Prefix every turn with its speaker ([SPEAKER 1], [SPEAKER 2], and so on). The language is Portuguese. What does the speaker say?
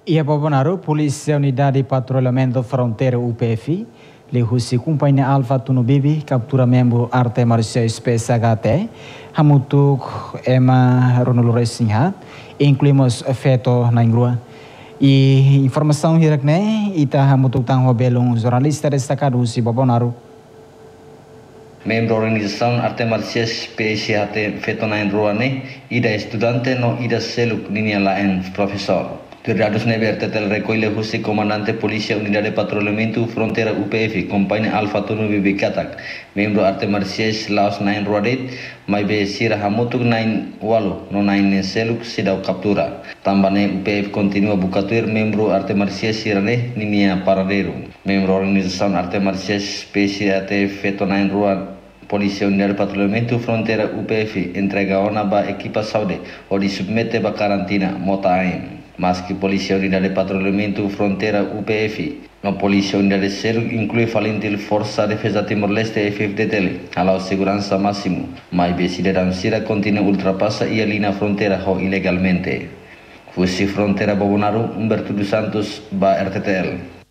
[SPEAKER 1] Ia Bobonaru, Polícia Unidade de Patrulhamento Fronteira UPF, Lehusi Companhia Alfa Tunubibi, captura membro Arte Marciais PSHT, Hamutuk Ema Ronulure Singhat, incluímos feto na Ingrua. E informação hirakne, ita Hamutuk Tang Hobelung, jornalista destacado Husi Bobonaru.
[SPEAKER 2] Membro organização Arte Marciais PSHT feto na Ingrua ne, ida estudante no ida seluk ninia laen professor. Tirados never tetel recolhe Husi comandante Polícia Unidade de Patrulhamento Fronteira UPF, Companhia Alfa Tunubibi Katak, membro Arte Marciais Laos Nain Ruadet, mai be sira hamutuk nain walu, no nain seluk sidau captura. Tambane UPF continua bucatuir membro Arte Marciais sirane ninia paradeiro. Membro organização Arte Marciais PCAT feto nain Rua Polícia Unidade de Patrulhamento Fronteira UPF entrega ona ba equipa saúde onde submete ba karantina motaim. Mas que Polícia Unidade de Patrulhamento Fronteira UPF, no Polícia Unidade de Seluk inclui falentil Força Defesa Timor-Leste FFDTL, alau segurança máximo, mas besideram sira continua ultrapassa e ali na fronteira ho ilegalmente. Fusi Fronteira Bobonaru, Humberto dos Santos, ba RTTL.